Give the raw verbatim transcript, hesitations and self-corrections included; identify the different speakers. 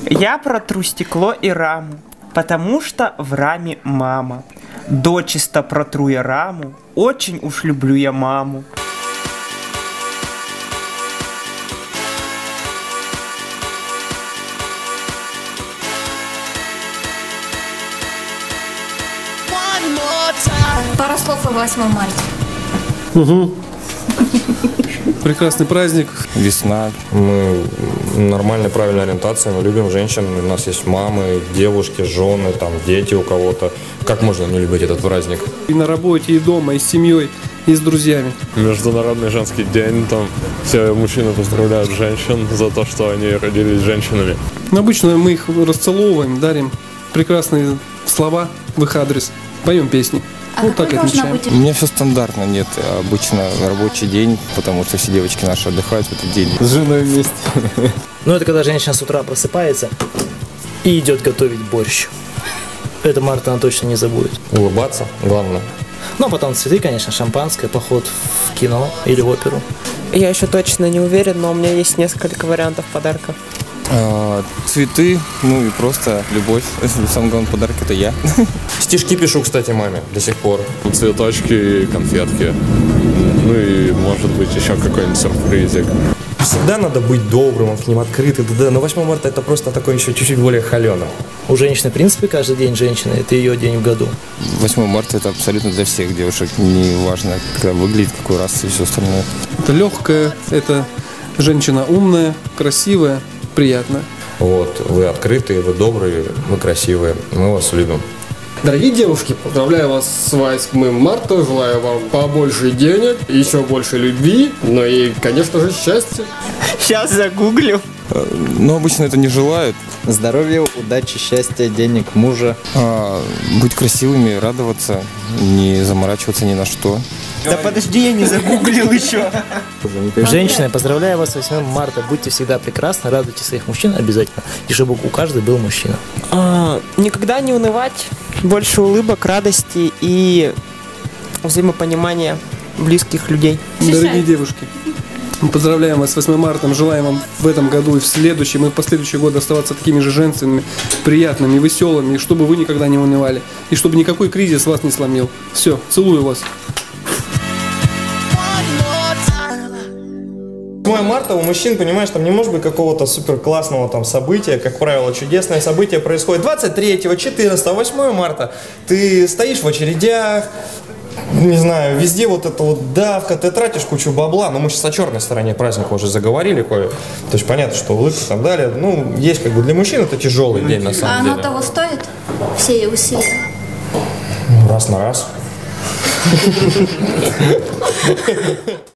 Speaker 1: Я протру стекло и раму, потому что в раме мама. Дочисто протру я раму, очень уж люблю я маму.
Speaker 2: Пара слов о восьмом марта.
Speaker 3: Угу. Прекрасный праздник.
Speaker 4: Весна. Мы нормальной, правильной ориентации. Мы любим женщин. У нас есть мамы, девушки, жены, там, дети у кого-то. Как можно не любить этот праздник?
Speaker 3: И на работе, и дома, и с семьей, и с друзьями.
Speaker 5: Международный женский день. Там все мужчины поздравляют женщин за то, что они родились женщинами.
Speaker 3: Но обычно мы их расцеловываем, дарим прекрасные слова в их адрес. Поем песни.
Speaker 2: А
Speaker 3: вот так отмечаем.
Speaker 2: Быть...
Speaker 4: У меня все стандартно, нет. Обычно рабочий день, потому что все девочки наши отдыхают в этот день.
Speaker 3: С женой вместе.
Speaker 6: Ну, это когда женщина с утра просыпается и идет готовить борщ. Это Марта она точно не забудет.
Speaker 4: Улыбаться, главное.
Speaker 6: Ну, а потом цветы, конечно, шампанское, поход в кино или в оперу.
Speaker 1: Я еще точно не уверен, но у меня есть несколько вариантов подарков.
Speaker 4: А, цветы, ну и просто любовь. Самый главный подарок — это я. Стишки пишу, кстати, маме до сих пор.
Speaker 5: Цветочки, конфетки. Ну и, может быть, еще какой-нибудь сюрпризик.
Speaker 4: Всегда надо быть добрым, к ним открытым. Да, но восьмое марта это просто такой еще чуть-чуть более холеный.
Speaker 6: У женщины, в принципе, каждый день женщины – это ее день в году.
Speaker 4: восьмое марта это абсолютно для всех девушек. Не важно, как выглядит, какой раз и все остальное.
Speaker 3: Это легкая, это женщина умная, красивая, приятная.
Speaker 4: Вот, вы открытые, вы добрые, вы красивые. Мы вас любим.
Speaker 7: Дорогие девушки, поздравляю вас с восьмым марта, желаю вам побольше денег, еще больше любви, ну и, конечно же, счастья.
Speaker 1: Сейчас загуглю.
Speaker 4: Но обычно это не желают.
Speaker 8: Здоровья, удачи, счастья, денег, мужа.
Speaker 4: А, быть красивыми, радоваться, не заморачиваться ни на что.
Speaker 1: Да подожди, я не загуглил еще.
Speaker 6: Женщины, поздравляю вас с восьмым марта. Будьте всегда прекрасны, радуйте своих мужчин обязательно. И чтобы у каждого был мужчина.
Speaker 1: А, никогда не унывать, больше улыбок, радости и взаимопонимания близких людей.
Speaker 3: Дорогие девушки, мы поздравляем вас с восьмым марта, желаем вам в этом году и в следующем, и в последующий год оставаться такими же женственными, приятными, веселыми, и чтобы вы никогда не унывали, и чтобы никакой кризис вас не сломил. Все, целую вас.
Speaker 9: восьмое марта у мужчин, понимаешь, там не может быть какого-то супер классного там события. Как правило, чудесное событие происходит двадцать третьего, четырнадцатого, восьмое марта. Ты стоишь в очередях, не знаю, везде вот эта вот давка, ты тратишь кучу бабла. Но мы сейчас о черной стороне праздника уже заговорили кое. То есть понятно, что улыбка и так далее. Ну, есть как бы для мужчин это тяжелый день на самом
Speaker 2: а
Speaker 9: деле.
Speaker 2: А оно того стоит? Все усилия?
Speaker 9: Раз на раз.